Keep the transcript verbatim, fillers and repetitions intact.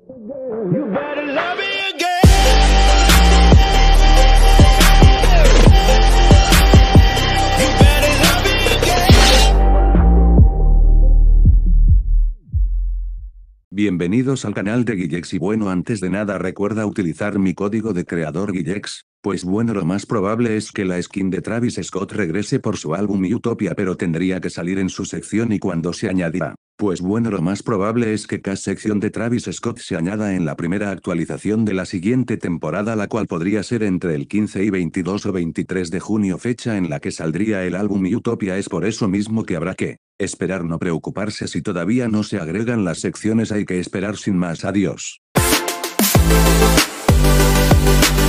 You better love me again. You better love me again. Bienvenidos al canal de Guillex y bueno, antes de nada recuerda utilizar mi código de creador Guillex, pues bueno, lo más probable es que la skin de Travis Scott regrese por su álbum Utopia, pero tendría que salir en su sección y cuando se añadirá. Pues bueno, lo más probable es que cada sección de Travis Scott se añada en la primera actualización de la siguiente temporada, la cual podría ser entre el quince y veintidós o veintitrés de junio, fecha en la que saldría el álbum Utopia. Es por eso mismo que habrá que esperar, no preocuparse si todavía no se agregan las secciones, hay que esperar sin más. Adiós.